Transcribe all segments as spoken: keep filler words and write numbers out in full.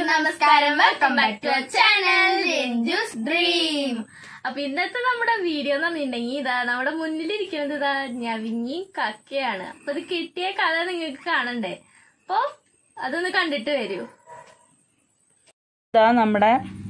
എല്ലാവർക്കും നമസ്കാരം. Welcome back to channel Ranju's dream. അപ്പൊ ഇന്നത്തെ നമ്മുടെ വീഡിയോ എന്ന് പറഞ്ഞിട്ടുണ്ടെങ്കിൽ ഇതാ നമ്മുടെ മുന്നിലിരിക്കുന്നത് ഇതാ ഞവിഞ്ഞി കക്കയാണ്. അപ്പൊ ഇത് കിട്ടിയ കഥ നിങ്ങൾക്ക് കാണണ്ടേ? അപ്പൊ അതൊന്ന് കണ്ടിട്ട് വരൂ. ഇതാ നമ്മുടെ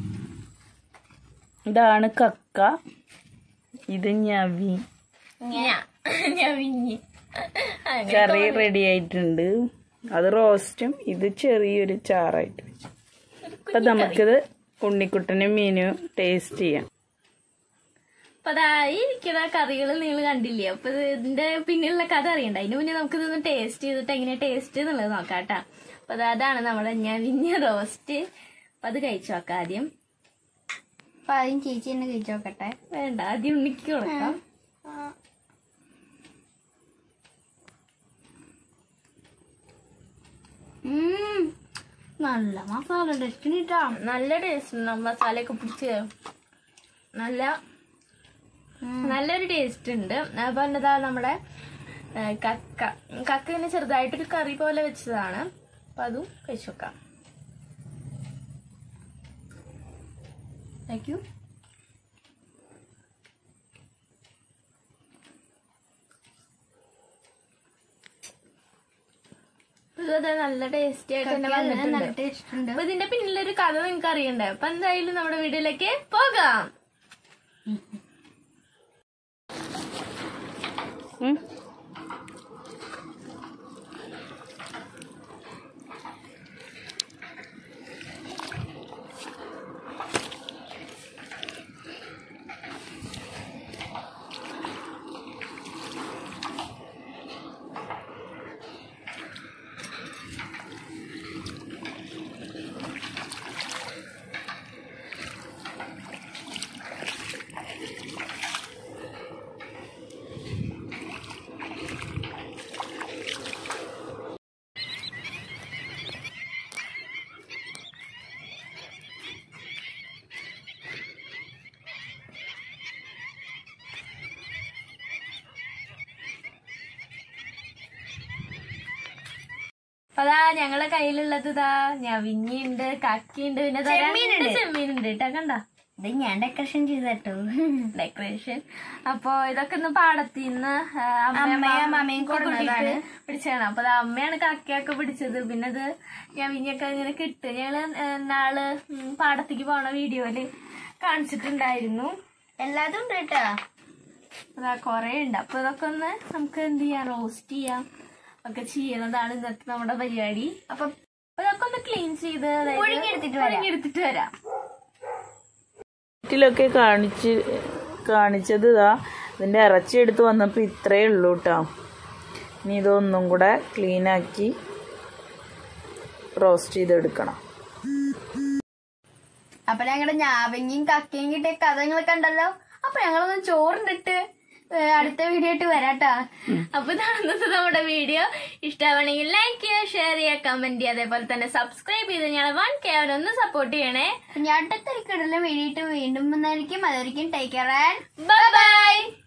ഇതാണ് കക്ക, ഇത് ഞവി ഞവിഞ്ഞി കറി റെഡി ആയിട്ടുണ്ട്. അത് റോസ്റ്റും ഇത് ചെറിയൊരു ചാറായിട്ട് വെച്ചു. അപ്പൊ നമുക്കിത് ഉണ്ണിക്കുട്ടനും മീനും ടേസ്റ്റ് ചെയ്യാം. അപ്പൊ അതായി ഇരിക്കുന്ന കറികൾ നിങ്ങൾ കണ്ടില്ലേ? അപ്പൊ ഇതിന്റെ പിന്നിലുള്ള കഥ അറിയണ്ട. അതിന് മുന്നേ നമുക്ക് ഇതൊന്ന് ടേസ്റ്റ് ചെയ്തിട്ട് എങ്ങനെ ടേസ്റ്റ് എന്നുള്ളത് നോക്കാം കേട്ടാ. അപ്പൊ അതാണ് നമ്മുടെ ഞവിഞ്ഞ റോസ്റ്റ്. അപ്പൊ അത് കഴിച്ചു നോക്കാം ആദ്യം. അപ്പൊ ആദ്യം ചേച്ചി തന്നെ കഴിച്ചു നോക്കട്ടെ. വേണ്ട, ആദ്യം ഉണ്ണിക്ക് കൊടുക്കാം. നല്ല മസാല ടേസ്റ്റിട്ടാ, നല്ല ടേസ്റ്റ്. മസാലയൊക്കെ പിടിച്ച് നല്ല നല്ലൊരു ടേസ്റ്റ് ഉണ്ട്. അപ്പൊ എന്നതാ നമ്മുടെ കക്ക കക്ക ഇങ്ങനെ ചെറുതായിട്ടൊരു കറി പോലെ വെച്ചതാണ്. അപ്പൊ അതും കഴിച്ചു വെക്കാം. Thank you. അതെ, നല്ല ടേസ്റ്റി ആയിട്ട് തന്നെ വന്നിട്ടുണ്ട്. അപ്പൊ ഇതിന്റെ പിന്നിലൊരു കഥ നിങ്ങൾക്ക് അറിയണ്ടേ? അപ്പൊ എന്തായാലും നമ്മുടെ വീഡിയോയിലേക്ക് പോകാം. അതാ ഞങ്ങളെ കയ്യിലുള്ളത് ഇതാ ഞവിഞ്ഞിണ്ട്, കക്കിയുണ്ട്, പിന്നെ ചെമ്മീനുണ്ട് കേട്ടാ. കണ്ട, ഇത് ഞാൻ ഡെക്കറേഷൻ ചെയ്തോ ഡെക്കറേഷൻ. അപ്പൊ ഇതൊക്കെ ഇന്ന് പാടത്തിന്ന് അമ്മയും കൊടുന്നതാണ് പിടിച്ചാണ്. അപ്പൊ അത് അമ്മയാണ് കക്കയൊക്കെ പിടിച്ചത്. പിന്നെ അത് ഞവിഞ്ഞൊക്കെ ഇങ്ങനെ കിട്ടും. ഞങ്ങള് നാള് പാടത്തേക്ക് പോണ വീഡിയോയില് കാണിച്ചിട്ടുണ്ടായിരുന്നു. എല്ലാതും ഉണ്ട് കേട്ടാ. അതാ കൊറേ ഉണ്ട്. അപ്പൊ ഇതൊക്കെ ഒന്ന് നമുക്ക് എന്ത് ചെയ്യാം, റോസ്റ്റ് ചെയ്യാം ഒക്കെ ചെയ്യണതാണ് ഇന്നത്തെ നമ്മുടെ പരിപാടി. അപ്പൊ ഇതൊക്കെ ഒന്ന് ക്ലീൻ ചെയ്ത് എടുത്തിട്ട് വരാം. വീട്ടിലൊക്കെ കാണിച്ച് കാണിച്ചത് ഇതാ ഇതിന്റെ ഇറച്ചി എടുത്ത് വന്നപ്പോ ഇത്രേ ഉള്ളൂ കേട്ടോ. ഇനി ഇതൊന്നും കൂടെ ക്ലീൻ ആക്കി റോസ്റ്റ് ചെയ്തെടുക്കണം. അപ്പൊ ഞങ്ങളുടെ ഞാവങ്ങയും കക്കയും കിട്ടിയ കഥ നിങ്ങൾ കണ്ടല്ലോ. അപ്പൊ ഞങ്ങളൊന്ന് ചോറിണ്ടിട്ട് അടുത്ത വീഡിയോ ആയിട്ട് വരാട്ടാ. അപ്പൊ ഇന്നത്തെ നമ്മുടെ വീഡിയോ ഇഷ്ടമാണെങ്കിൽ ലൈക്ക് ചെയ്യുക, ഷെയർ ചെയ്യുക, കമന്റ് ചെയ്യുക. അതേപോലെ തന്നെ സബ്സ്ക്രൈബ് ചെയ്ത് ഞങ്ങളെ വൺ കെ ഒന്ന് സപ്പോർട്ട് ചെയ്യണേ. ഞാൻ അടുത്ത തിരക്കിടലും വീഡിയോ വീണ്ടും വന്നായിരിക്കും. അതായിരിക്കും take care and bye by.